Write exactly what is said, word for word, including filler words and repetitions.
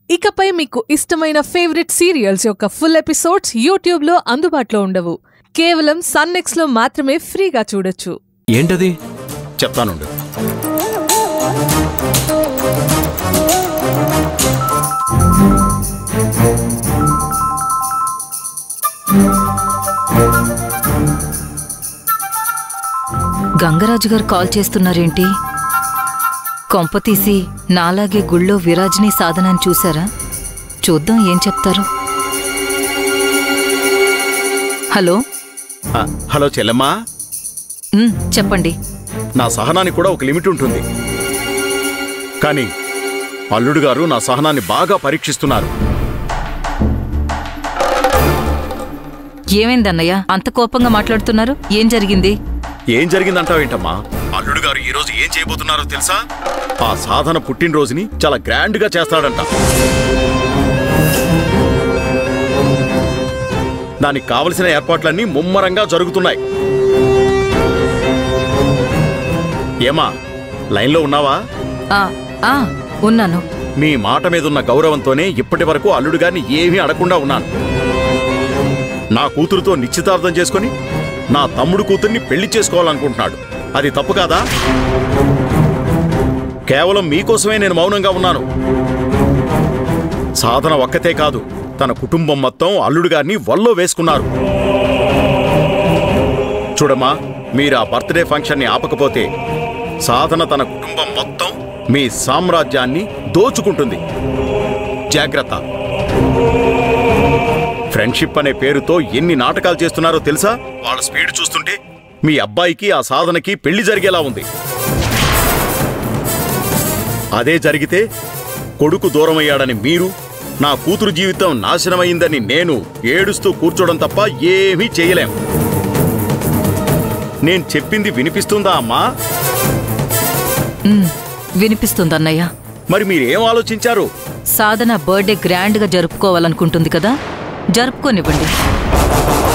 ఇకపై మీకు ఇష్టమైన ఫేవరెట్ సీరియల్స్ యొక్క ఫుల్ ఎపిసోడ్స్ యూట్యూబ్ లో అందుబాటులో ఉండవు. కేవలం సన్ నెక్స్ట్ లో మాత్రమే ఫ్రీగా చూడొచ్చు. ఏంటది? చెప్తానుండు. గంగరాజు గారు కాల్ చేస్తున్నారేంటి? కొంపతీసి నాలాగే గుళ్ళో విరాజ్ని సాధనాన్ని చూశారా? చూద్దాం ఏం చెప్తారు. హలో హలో చెల్లెమ్మా, చెప్పండి. నా సహనానికి కూడా ఒక లిమిట్ ఉంటుంది, కానీ అల్లుడు గారు నా సహనాన్ని బాగా పరీక్షిస్తున్నారు. ఏమైందన్నయ్య అంత కోపంగా మాట్లాడుతున్నారు? ఏం జరిగింది? ఏం జరిగిందంటావేంటమ్మా? అల్లుడు గారు ఈ రోజు ఏం చేయబోతున్నారో తెలుసా? ఆ సాధన పుట్టినరోజుని చాలా గ్రాండ్ గా చేస్తాడంట. దానికి కావలసిన ఏర్పాట్లన్నీ ముమ్మరంగా జరుగుతున్నాయి. ఏమా, లైన్లో ఉన్నావా? ఉన్నాను. మీ మాట మీదున్న గౌరవంతోనే ఇప్పటి వరకు అల్లుడు గారిని ఏమీ అడగకుండా ఉన్నాను. నా కూతురుతో నిశ్చితార్థం చేసుకుని నా తమ్ముడు కూతుర్ని పెళ్లి చేసుకోవాలనుకుంటున్నాడు. అది తప్పు కాదా? కేవలం మీకోసమే నేను మౌనంగా ఉన్నాను. సాధన ఒక్కతే కాదు, తన కుటుంబం మొత్తం అల్లుడు గారిని వల్లో వేసుకున్నారు. చూడమ్మా, మీరు ఆ బర్త్డే ఫంక్షన్ని ఆపకపోతే సాధన తన కుటుంబం మొత్తం మీ సామ్రాజ్యాన్ని దోచుకుంటుంది. జాగ్రత్త. ఫ్రెండ్షిప్ అనే పేరుతో ఎన్ని నాటకాలు చేస్తున్నారో తెలుసా? వాళ్ళ స్పీడ్ చూస్తుంటే మీ అబ్బాయికి ఆ సాధనకి పెళ్లి జరిగేలా ఉంది. అదే జరిగితే కొడుకు దూరమయ్యాడని మీరు, నా కూతురు జీవితం నాశనమైందని నేను ఏడుస్తూ కూర్చోవడం తప్ప ఏమీ చేయలేం. నేను చెప్పింది వినిపిస్తుందా అమ్మా? వినిపిస్తుందన్నయ్య. మరి మీరేం ఆలోచించారు? సాధన బర్త్డే గ్రాండ్ గా జరుపుకోవాలనుకుంటుంది కదా, జరుపుకోనివ్వండి.